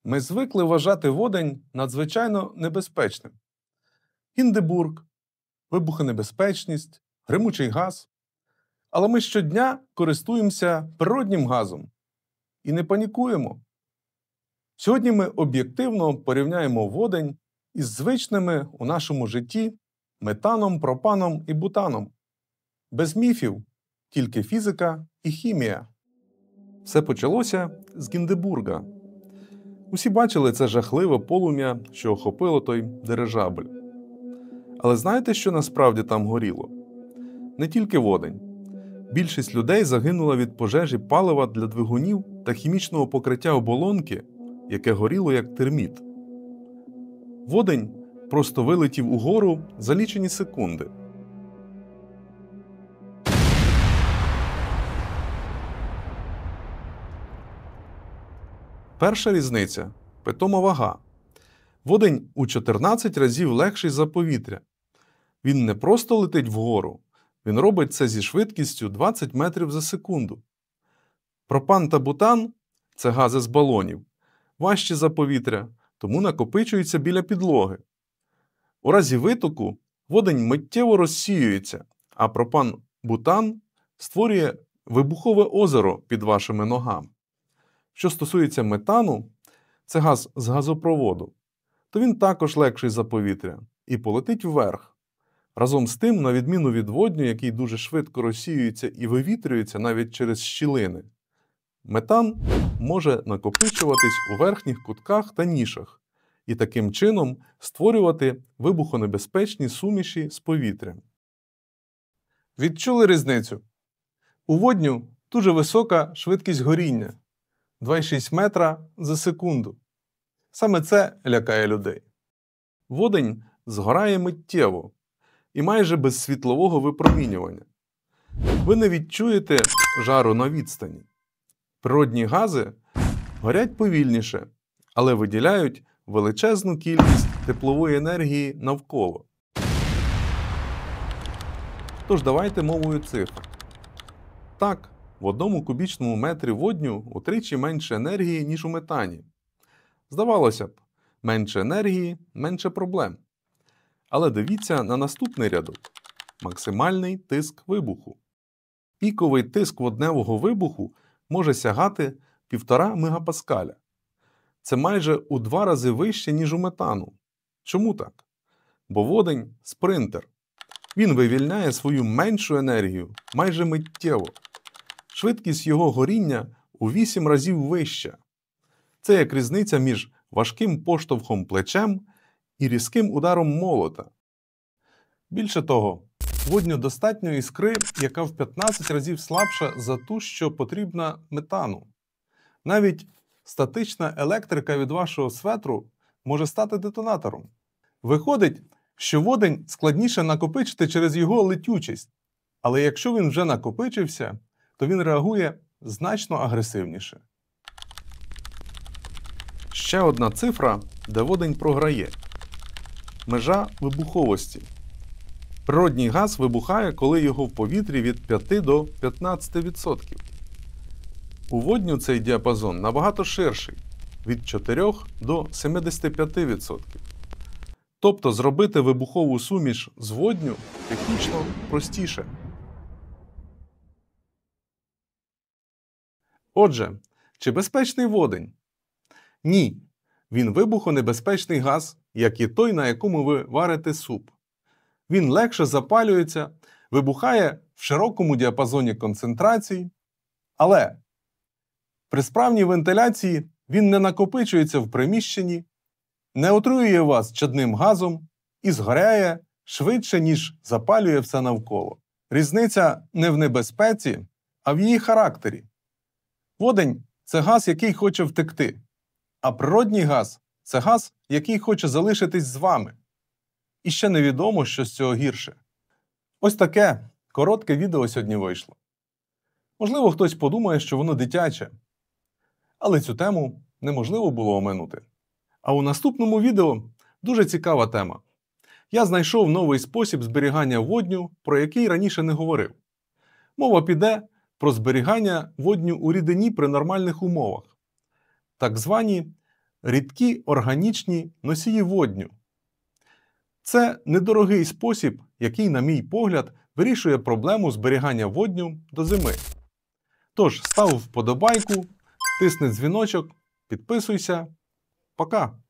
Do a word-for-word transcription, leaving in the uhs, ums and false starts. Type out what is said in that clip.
Ми звикли вважати водень надзвичайно небезпечним. Гіндебург, вибухонебезпечність, гримучий газ. Але ми щодня користуємося природнім газом і не панікуємо. Сьогодні ми об'єктивно порівняємо водень із звичними у нашому житті метаном, пропаном і бутаном. Без міфів, тільки фізика і хімія. Все почалося з Гіндебурга. Усі бачили це жахливе полум'я, що охопило той дирижабль. Але знаєте, що насправді там горіло? Не тільки водень. Більшість людей загинула від пожежі палива для двигунів та хімічного покриття оболонки, яке горіло як терміт. Водень просто вилетів угору за лічені секунди. Перша різниця – питома вага. Водень у чотирнадцять разів легший за повітря. Він не просто летить вгору, він робить це зі швидкістю двадцять метрів за секунду. Пропан та бутан – це гази з балонів, важчі за повітря, тому накопичуються біля підлоги. У разі витоку водень миттєво розсіюється, а пропан-бутан створює вибухове озеро під вашими ногами. Що стосується метану, це газ з газопроводу, то він також легший за повітря і полетить вверх. Разом з тим, на відміну від водню, який дуже швидко розсіюється і вивітрюється навіть через щілини, метан може накопичуватись у верхніх кутках та нішах і таким чином створювати вибухонебезпечні суміші з повітрям. Відчули різницю? У водню дуже висока швидкість горіння – два цілих шість десятих метра за секунду. Саме це лякає людей. Водень згорає миттєво і майже без світлового випромінювання. Ви не відчуєте жару на відстані. Природні гази горять повільніше, але виділяють величезну кількість теплової енергії навколо. Тож давайте мовою цифр. Так, в одному кубічному метрі водню утричі менше енергії, ніж у метані. Здавалося б, менше енергії – менше проблем. Але дивіться на наступний рядок – максимальний тиск вибуху. Піковий тиск водневого вибуху може сягати півтора мегапаскаля. Це майже у два рази вище, ніж у метану. Чому так? Бо водень – спринтер. Він вивільняє свою меншу енергію майже миттєво. Швидкість його горіння у вісім разів вища. Це як різниця між важким поштовхом плечем і різким ударом молота. Більше того, водню достатньо іскри, яка в п'ятнадцять разів слабша за ту, що потрібна метану. Навіть статична електрика від вашого светру може стати детонатором. Виходить, що водень складніше накопичити через його летючість, але якщо він вже накопичився, то він реагує значно агресивніше. Ще одна цифра, де водень програє. Межа вибуховості. Природній газ вибухає, коли його в повітрі від п'яти до п'ятнадцяти відсотків. У водню цей діапазон набагато ширший – від чотирьох до сімдесяти п'яти відсотків. Тобто зробити вибухову суміш з водню технічно простіше. Отже, чи безпечний водень? Ні. Він вибухонебезпечний газ, як і той, на якому ви варите суп. Він легше запалюється, вибухає в широкому діапазоні концентрацій, але при справній вентиляції він не накопичується в приміщенні, не отруює вас чадним газом і згоряє швидше, ніж запалює все навколо. Різниця не в небезпеці, а в її характері. Водень – це газ, який хоче втекти, а природній газ – це газ, який хоче залишитись з вами. І ще невідомо, що з цього гірше. Ось таке коротке відео сьогодні вийшло. Можливо, хтось подумає, що воно дитяче, але цю тему неможливо було оминути. А у наступному відео дуже цікава тема. Я знайшов новий спосіб зберігання водню, про який раніше не говорив. Мова піде про зберігання водню у рідині при нормальних умовах. Так звані рідкі органічні носії водню. Це недорогий спосіб, який, на мій погляд, вирішує проблему зберігання водню до зими. Тож, став вподобайку, тисни дзвіночок, підписуйся. Пока!